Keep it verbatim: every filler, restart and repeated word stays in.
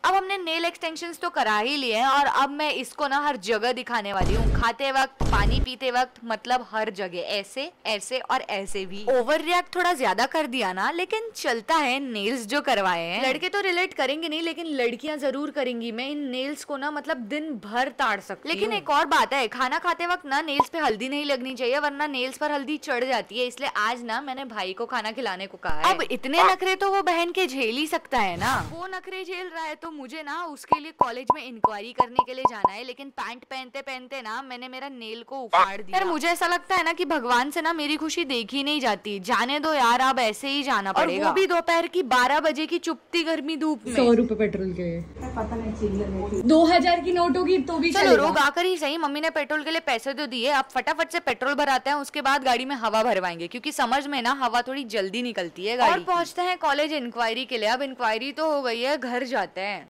अब हमने nail extensions तो करा ही लिए हैं और अब मैं इसको ना हर जगह दिखाने वाली हूँ, खाते वक्त, पानी पीते वक्त, मतलब हर जगह, ऐसे ऐसे और ऐसे भी। ओवर रिएक्ट थोड़ा ज्यादा कर दिया ना, लेकिन चलता है। नेल्स जो करवाए हैं, लड़के तो रिलेट करेंगे नहीं लेकिन लड़कियां जरूर करेंगी। मैं इन नेल्स को ना मतलब दिन भर ताड़ सकती हूँ। लेकिन एक और बात है, खाना खाते वक्त ना नेल्स पे हल्दी नहीं लगनी चाहिए वरना नेल्स पर हल्दी चढ़ जाती है। इसलिए आज ना मैंने भाई को खाना खिलाने को कहा है। अब इतने नखरे तो वो बहन के झेल ही सकता है ना। वो नखरे झेल रहा है तो मुझे ना उसके लिए कॉलेज में इंक्वायरी करने के लिए जाना है। लेकिन पैंट पहनते पहनते ना मैंने मेरा नेल को उखाड़ दिया। यार मुझे ऐसा लगता है ना कि भगवान से ना मेरी खुशी देखी नहीं जाती। जाने दो यार, अब ऐसे ही जाना पड़ेगा। और वो भी दोपहर की बारह बजे की चुपती गर्मी धूप में। सौ रुपए पेट्रोल के पता नहीं चाहिए, दो हजार की नोट होगी तो भी चलो रोग आकर ही सही। मम्मी ने पेट्रोल के लिए पैसे तो दिए, अब फटाफट से पेट्रोल भराते हैं, उसके बाद गाड़ी में हवा भरवाएंगे क्योंकि समझ में ना हवा थोड़ी जल्दी निकलती है गाड़ी। और पहुंचते हैं कॉलेज इंक्वायरी के लिए। अब इंक्वायरी तो हो गई है, घर जाते हैं।